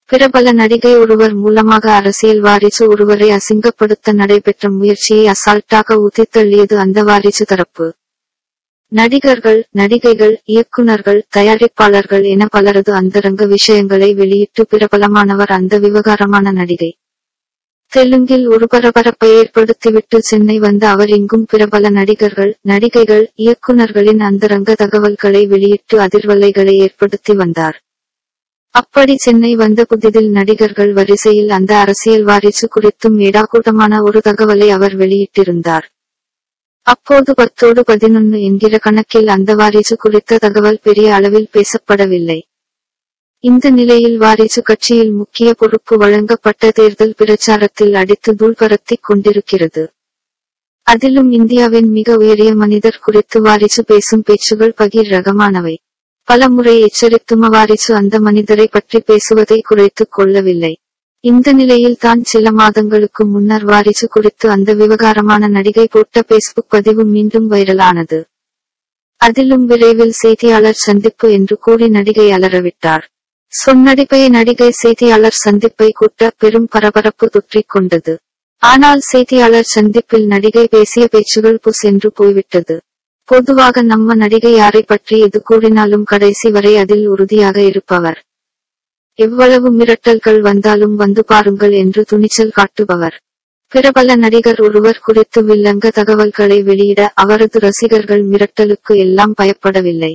பிரபல நடிகை ஒருவர் மூலமாக அரசியல் வாரிசு ஒருவரை அசிங்கப்படுத்த நடைபெற்ற முயற்சியை அசால்ட்டாக ஊத்தித்தள்ளியது அந்த வாரிசு தரப்பு. நடிகர்கள், நடிகைகள், இயக்குனர்கள், தயாரிப்பாளர்கள் என பலரது அந்தரங்க விஷயங்களை வெளியிட்டு பிரபலமானவர் அந்த விவகாரமான நடிகை. தெலுங்கில் ஒரு பரபரப்பை ஏற்படுத்திவிட்டு சென்னை வந்த அவர் இங்கும் பிரபல நடிகர்கள், நடிகைகள், இயக்குனர்களின் அந்தரங்க தகவல்களை வெளியிட்டு அதிர்வலைகளை ஏற்படுத்தி வந்தார். அப்படி சென்னை வந்த புதிதில் நடிகர்கள் வரிசையில் அந்த அரசியல் வாரிசு குறித்தும் ஏடாகூடமான ஒரு தகவலை அவர் வெளியிட்டிருந்தார். அப்போது 10ஓடு 11 என்கிற கணக்கில் அந்த வாரிசு குறித்த தகவல் பெரிய அளவில் பேசப்படவில்லை. இந்த நிலையில் வாரிசு கட்சியில் முக்கிய பொறுப்பு வழங்கப்பட்ட தேர்தல் பிரச்சாரத்தில் அடித்து தூள் பரத்திக் கொண்டிருக்கிறது. அதிலும் இந்தியாவின் மிக உயரிய மனிதர் குறித்து வாரிசு பேசும் பேச்சுகள் பகீர் ரகமானவை. பல முறை எச்சரித்தும் வாரிசு அந்த மனிதரை பற்றி பேசுவதை குறைத்துக் கொள்ளவில்லை. இந்த நிலையில் தான் சில மாதங்களுக்கு முன்னர் வாரிசு குறித்து அந்த விவகாரமான நடிகை போட்ட பேஸ்புக் பதிவு மீண்டும் வைரலானது. அதிலும் விரைவில் செய்தியாளர் சந்திப்பு என்று கூறி நடிகை அலறவிட்டார். சொன்னடிப்பையை நடிகை செய்தியாளர் சந்திப்பை கூட்ட பெரும் பரபரப்பு தொற்றிக் கொண்டது. ஆனால் செய்தியாளர் சந்திப்பில் நடிகை பேசிய பேச்சுகள் புஸ் என்று போய்விட்டது. பொதுவாக நம்ம நடிகை யாரை பற்றி எது கூறினாலும் கடைசி வரை அதில் உறுதியாக இருப்பவர். எவ்வளவு மிரட்டல்கள் வந்தாலும் வந்து பாருங்கள் என்று துணிச்சல் காட்டுபவர். பிரபல நடிகர் ஒருவர் குறித்து வில்லங்க தகவல்களை வெளியிட அவரது ரசிகர்கள் மிரட்டலுக்கு எல்லாம் பயப்படவில்லை.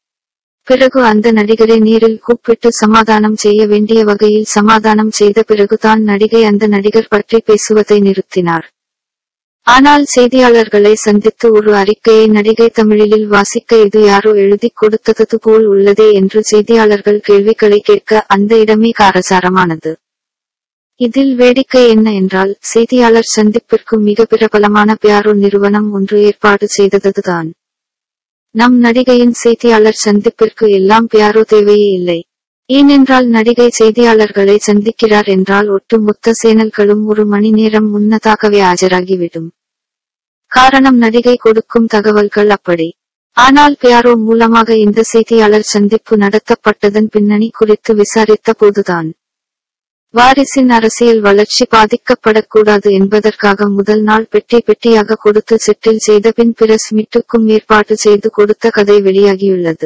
பிறகு அந்த நடிகரை நேரில் கூப்பிட்டு சமாதானம் செய்ய வேண்டிய வகையில் சமாதானம் செய்த பிறகுதான் நடிகை அந்த நடிகர் பற்றி பேசுவதை நிறுத்தினார். ஆனால் செய்தியாளர்களை சந்தித்து ஒரு அறிக்கையை நடிகை தமிழில் வாசிக்க இது யாரோ எழுதிக் கொடுத்தது போல் உள்ளதே என்று செய்தியாளர்கள் கேள்விகளை கேட்க அந்த இடமே காரசாரமானது. இதில் வேடிக்கை என்ன என்றால், செய்தியாளர் சந்திப்பிற்கு மிக பிரபலமான பியாரோ நிறுவனம் ஒன்று ஏற்பாடு செய்ததுதான். நம் நடிகையின் செய்தியாளர் சந்திப்பிற்கு எல்லாம் பியாரோ தேவையே இல்லை. ஏனென்றால் நடிகை செய்தியாளர்களை சந்திக்கிறார் என்றால் ஒட்டு மொத்த சேனல்களும் ஒரு மணி நேரம் முன்னதாகவே ஆஜராகிவிடும். காரணம் நடிகை கொடுக்கும் தகவல்கள் அப்படி. ஆனால் பியாரோ மூலமாக இந்த செய்தியாளர் சந்திப்பு நடத்தப்பட்டதன் பின்னணி குறித்து விசாரித்த போதுதான் வாரிசின் அரசியல் வளர்ச்சி பாதிக்கப்படக்கூடாது என்பதற்காக முதல் நாள் பெட்டி பெட்டியாக கொடுத்து செட்டில் செய்த பின் பிரஸ் மீட்டுக்கும் ஏற்பாடு செய்து கொடுத்த கதை வெளியாகியுள்ளது.